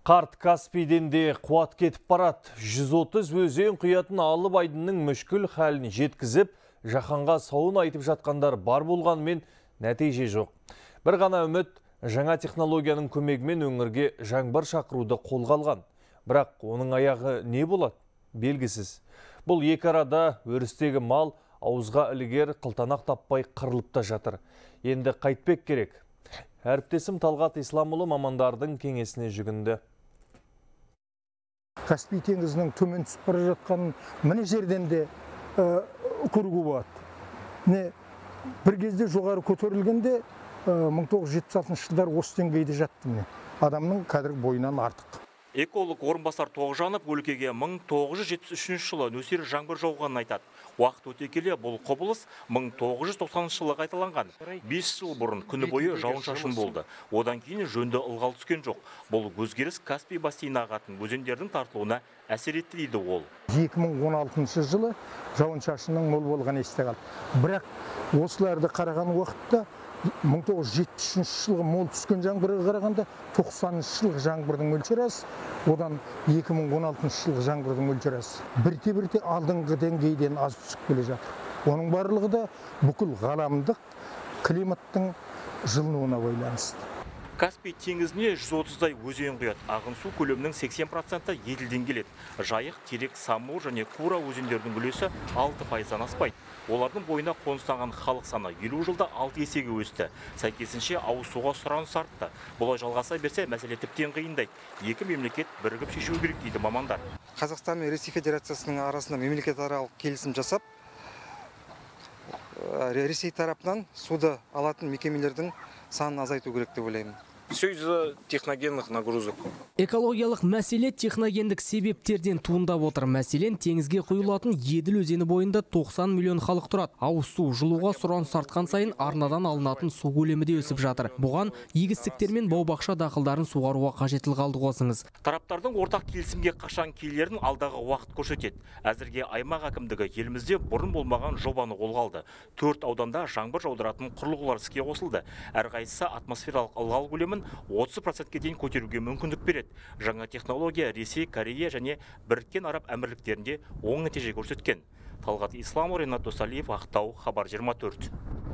Қарт Каспийден де қуат кетіп барады. 130 өзен құятын Алып айдынның мүшкіл халін жеткізіп, жаһанға сауын айтып жатқандар бар болғанымен нәтиже жоқ. Бір ғана үміт, жаңа технологияның көмегімен өңірге жаңбыр шақыруды қолға алған. Бірақ оның аяғы не болады? Белгісіз. Бұл екі арада өрістегі мал ауызға ілігер қылтанақ таппай қырылып та жатыр. Енді қайтпек керек. Әріптесім Талғат Исламұлы мамандардың кеңесіне жүгінді. Каспий теңізінің төмен түсіп бара жатқанын міне жерден де көруге болады. Бір кезде жоғары көтерілгенде 1976 жылдар осы деңгейде жатты. Адамның кәдір бойынан артық. Эколог орынбасар Тоғжанов өлкеге 1973 жылы нөсер жаңбыр жауғанын айтады. Уақыт өте келе бұл құбылыс 1990 жылы қайталанған. 5 жыл бұрын күні бойы жауын-шашын болды. Одан кейін жөнді ылғал түскен жоқ. Бұл өзгеріс Каспий бассейніне ағатын өзендердің тартылуына әсер етті дейді ол. 2016 жылы жауын-шашынның мол болған есте қалды. Бірақ осыларды қараған уақытта 1973 жылғы мол түскен жаңбырға қарағанда 90 жылғы жаңбырдың мөлшері аз, одан 2016 жылғы жаңбырдың мөлшері аз. Бірте-бірте алдыңғы деңгейден аз түсіп келе жатыр. Оның барлығы да бүкіл ғаламдық климаттың жылынуына байланысты. Каспий теңізіне 130-дай өзен құяды. Ағын су көлемінің 80% еділден келеді. Жайық, Терек, Самур және Кура өзендердің үлесі 6%-дан аспайды. Олардың бойына қоныстанған халық саны 50 жылда 6 есеге өсті. Сәйкесінше ауыз суға сұраныс артты. Бұлай жалғаса берсе, мәселе тіптен қиындайды. Екі мемлекет бірігіп шешу керек дейді мамандар. Қазақстан мен Ресей Федерациясының арасында мемлекетаралық келісім жасап, Ресей тарапынан суды алатын мекемелердің санын азайту керек деп ойлаймын. Все из-за техногенных нагрузок. Экологиялық мәселе техногендік себептерден туындап отыр. Мәселен, теңізге құйылатын Еділ өзені бойында 90 миллион халық тұрады. Ауыз су жылуға сұраныс артқан сайын арнадан алынатын су көлемі де өсіп жатыр. Бұған егістіктер мен бау-бақша дақылдарын суғаруға қажеттілік алды қосыңыз. Тараптардың ортақ келісімге қашан келерін алдағы уақыт көрсетеді. Әзірге аймақ әкімдігі елімізде бұрын болмаған жобаны қолға алды. 4 ауданда жаңбыр жаудыратын құрылғылар іске қосылды. Әрқайсысы атмосфералық ылғал көлемін 30%-ке дейін көтеруге мүмкіндік береді. Жаңа технология Ресей, Корея және Біріккен Араб Әмірліктерінде оң нәтиже көрсеткен. Талғат Исламұлы, Ренат Досалиев, Ақтау, Хабар 24.